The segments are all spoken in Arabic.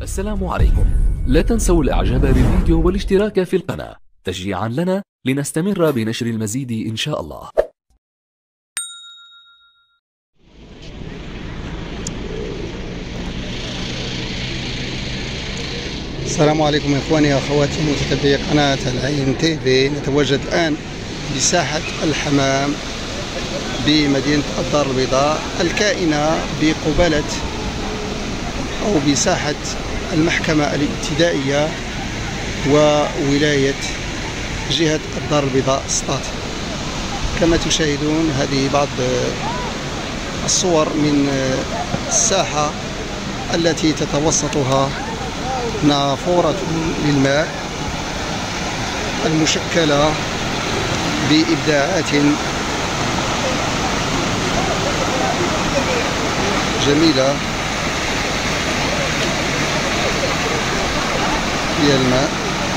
السلام عليكم. لا تنسوا الاعجاب بالفيديو والاشتراك في القناة تشجيعا لنا لنستمر بنشر المزيد ان شاء الله. السلام عليكم اخواني واخواتي متتبعي قناة العين تي في. نتواجد الان بساحة الحمام بمدينة الدار البيضاء الكائنة بقبالة أو بساحة المحكمة الابتدائية وولاية جهة الدار البيضاء سطات. كما تشاهدون هذه بعض الصور من الساحة التي تتوسطها نافورة للماء المشكلة بإبداعات جميلة في الماء.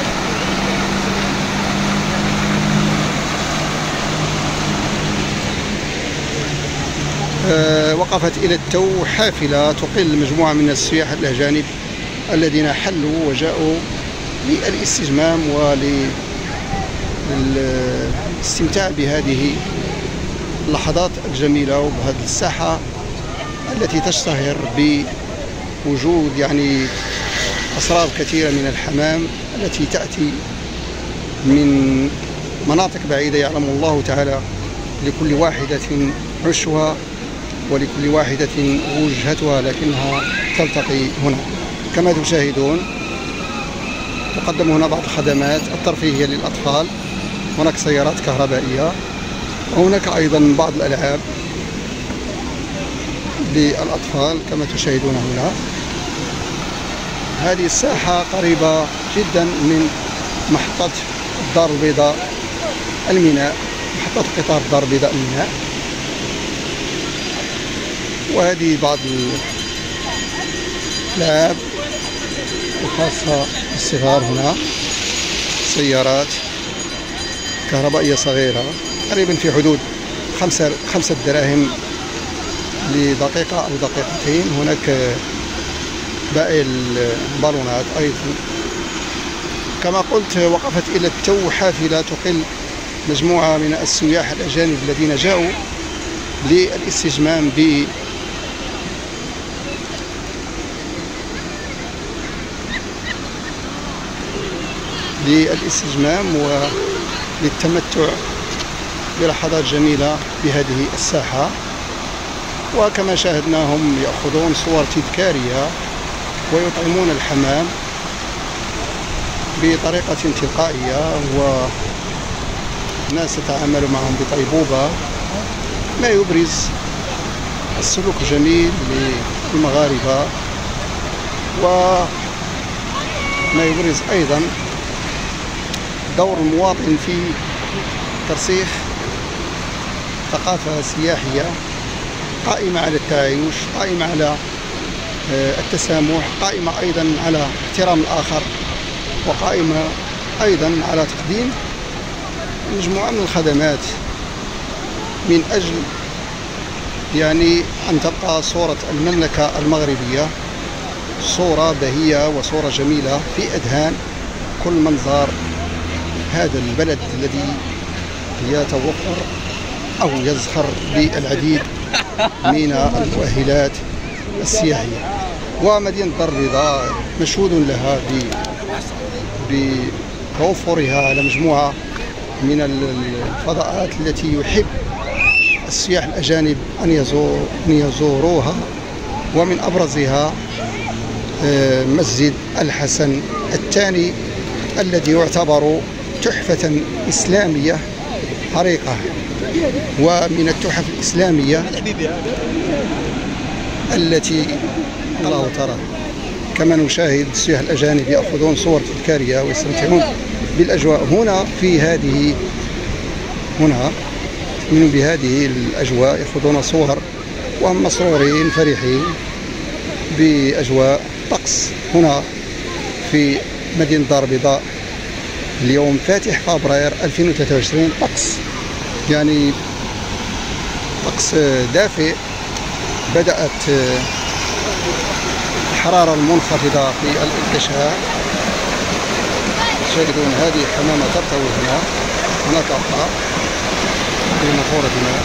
وقفت إلى التو حافلة تقل مجموعة من السياح الأجانب الذين حلوا وجاءوا للاستجمام وللاستمتاع بهذه اللحظات الجميلة وبهذه الساحة التي تشتهر بوجود أسراب كثيرة من الحمام التي تأتي من مناطق بعيدة يعلم الله تعالى لكل واحدة عشها ولكل واحدة وجهتها، لكنها تلتقي هنا. كما تشاهدون تقدم هنا بعض الخدمات الترفيهية للأطفال، هناك سيارات كهربائية وهناك أيضا بعض الألعاب للأطفال كما تشاهدون هنا. هذه الساحة قريبة جدا من محطة الدار البيضاء الميناء، محطة قطار الدار البيضاء الميناء. وهذه بعض الألعاب الخاصة بالصغار، هنا سيارات كهربائية صغيرة تقريبا في حدود 5 دراهم لدقيقة أو دقيقتين. هناك باقي البالونات أيضا. كما قلت وقفت إلى التو حافلة تقل مجموعة من السياح الأجانب الذين جاءوا للاستجمام وللتمتع بلحظات جميلة بهذه الساحة. وكما شاهدناهم يأخذون صور تذكارية ويطعمون الحمام بطريقة تلقائية، والناس تتعامل معهم بطيبوبة، ما يبرز السلوك الجميل للمغاربة وما يبرز أيضا دور المواطن في ترسيخ ثقافة سياحية قائمة على التعايش، قائمة على التسامح، قائمة أيضا على احترام الآخر، وقائمة أيضا على تقديم مجموعة من الخدمات من أجل أن تبقى صورة المملكة المغربية صورة بهية وصورة جميلة في أذهان كل من زار هذا البلد الذي يتوفر أو يزخر بالعديد من المؤهلات السياحية. ومدينة الدار البيضاء مشهود لها بتوفرها على مجموعة من الفضاءات التي يحب السياح الأجانب أن يزوروها، ومن أبرزها مسجد الحسن الثاني الذي يعتبر تحفة إسلامية عريقة، ومن التحف الإسلامية التي الله ترى. كما نشاهد السياح الأجانب يأخذون صور تذكارية ويستمتعون بالأجواء هنا من بهذه الأجواء، يأخذون صور وهم مسرورين فرحين بأجواء طقس هنا في مدينة الدار البيضاء اليوم فاتح فبراير 2023. طقس دافئ. بدأت الحرارة المنخفضة في الارتشاح. تشاهدون هذه حمامة ترتوي هنا، هناك أخرى في نافورة الماء.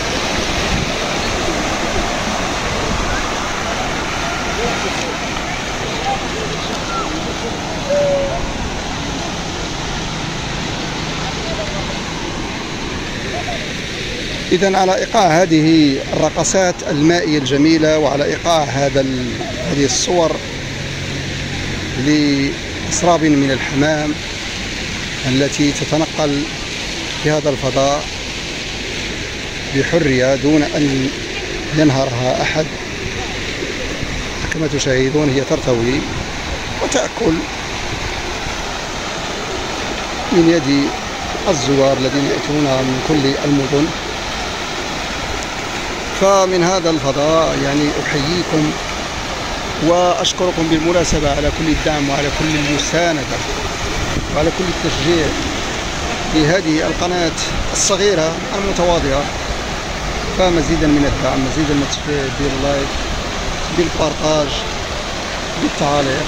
إذن على إيقاع هذه الرقصات المائية الجميلة، وعلى إيقاع هذه الصور لأسراب من الحمام التي تتنقل في هذا الفضاء بحرية دون أن ينهرها أحد، كما تشاهدون هي ترتوي وتأكل من يد الزوار الذين يأتون من كل المدن. فمن هذا الفضاء يعني أحييكم وأشكركم بالمناسبة على كل الدعم وعلى كل المساندة وعلى كل التشجيع لهذه القناة الصغيرة المتواضعة. فمزيدا من الدعم، مزيدا من التشجيع، باللايك، بالبارطاج، بالتعاليق.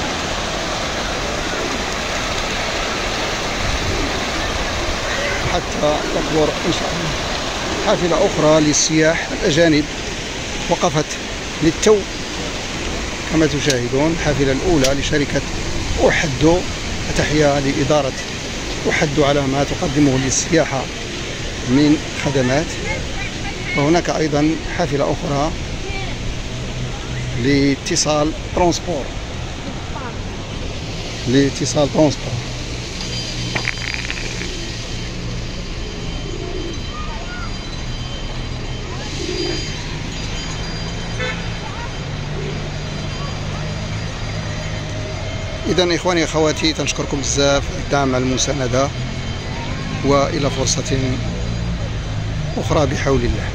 حتى تكبر إن شاء الله. حافلة أخرى للسياح الأجانب وقفت للتو كما تشاهدون، الحافلة الأولى لشركة أحدو. تحية لإدارة أحدو على ما تقدمه للسياحة من خدمات. وهناك أيضا حافلة أخرى لاتصال ترانسبور. إذن إخواني أخواتي، تنشكركم بزاف الدعم على المساندة، وإلى فرصة أخرى بحول الله.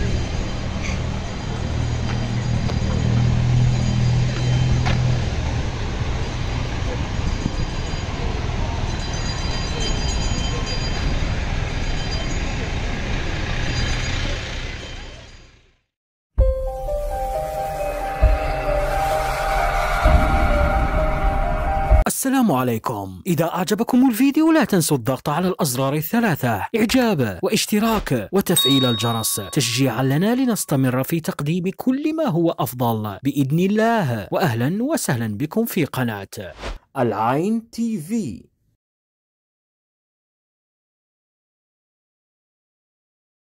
السلام عليكم. إذا أعجبكم الفيديو لا تنسوا الضغط على الأزرار الثلاثة: إعجاب واشتراك وتفعيل الجرس تشجيعا لنا لنستمر في تقديم كل ما هو أفضل بإذن الله. وأهلا وسهلا بكم في قناة العين TV.